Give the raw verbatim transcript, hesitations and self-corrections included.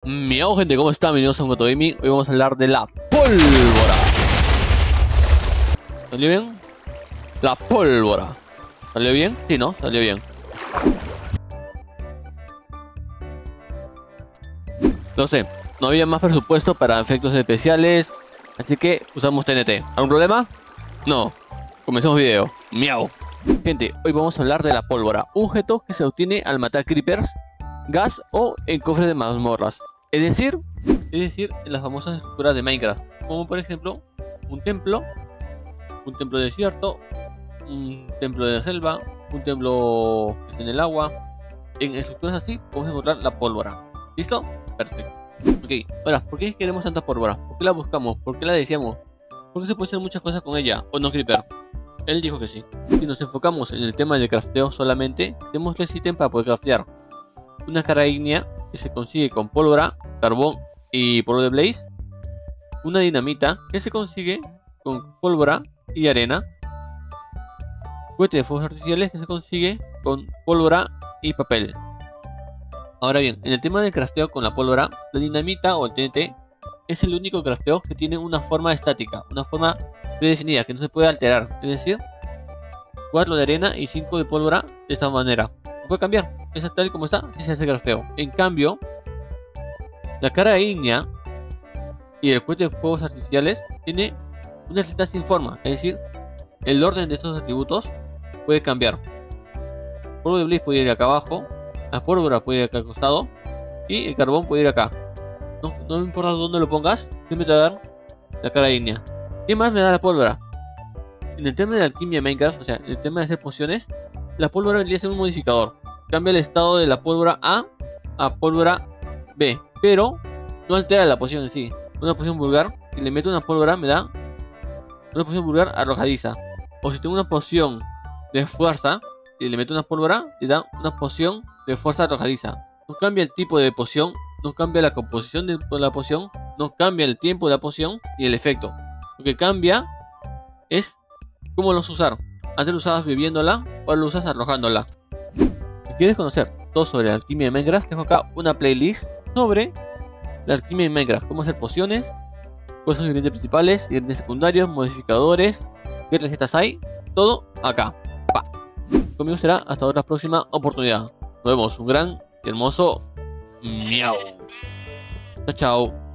Miau gente, ¿cómo están? Bienvenidos a un Goto Gaming. Hoy vamos a hablar de la pólvora. ¿Salió bien? La pólvora. ¿Salió bien? Sí, ¿no? Salió bien. No sé, no había más presupuesto para efectos especiales, así que usamos T N T. ¿Algún problema? No. Comencemos video. Miau. Gente, hoy vamos a hablar de la pólvora, un objeto que se obtiene al matar creepers, gas o en cofres de mazmorras. Es decir, es decir, en las famosas estructuras de Minecraft, como por ejemplo un templo, un templo de desierto, un templo de la selva, un templo en el agua. En estructuras así podemos encontrar la pólvora. ¿Listo? Perfecto. Ok, ahora, ¿por qué queremos tanta pólvora? ¿Por qué la buscamos? ¿Por qué la deseamos? Porque se puede hacer muchas cosas con ella, ¿o no, Creeper? Él dijo que sí. Si nos enfocamos en el tema del crafteo solamente, tenemos tres ítems para poder craftear. Una cara ígnea que se consigue con pólvora, carbón y polvo de blaze. Una dinamita que se consigue con pólvora y arena. Cohete de fuegos artificiales que se consigue con pólvora y papel. Ahora bien, en el tema del crafteo con la pólvora, la dinamita o el T N T es el único crafteo que tiene una forma estática, una forma predefinida que no se puede alterar. Es decir, cuatro de arena y cinco de pólvora de esta manera. No puede cambiar, es tal y como está, si se hace crafteo. En cambio, la cara ígnea y el cohete de fuegos artificiales tiene una receta sin forma, es decir, el orden de estos atributos puede cambiar. El polvo de blaze puede ir acá abajo, la pólvora puede ir acá al costado y el carbón puede ir acá. No, no me importa dónde lo pongas, siempre te va a dar la cara ígnea. ¿Qué más me da la pólvora? En el tema de la alquimia de Minecraft, o sea, en el tema de hacer pociones, la pólvora vendría a ser un modificador. Cambia el estado de la pólvora A a pólvora B, pero no altera la poción en sí. Una poción vulgar, si le meto una pólvora me da una poción vulgar arrojadiza. O si tengo una poción de fuerza, si le meto una pólvora, le da una poción de fuerza arrojadiza. No cambia el tipo de poción, no cambia la composición de la poción, no cambia el tiempo de la poción y el efecto. Lo que cambia es cómo lo vas a usar. Antes lo usabas bebiéndola, ahora lo usas arrojándola. Si quieres conocer todo sobre la alquimia de Minecraft, tengo acá una playlist sobre la alquimia de Minecraft. Cómo hacer pociones, cuáles son los ingredientes principales, ingredientes secundarios, modificadores, qué recetas hay, todo acá. Pa. Conmigo será hasta otra próxima oportunidad. Nos vemos, un gran y hermoso miau. Chao, chao.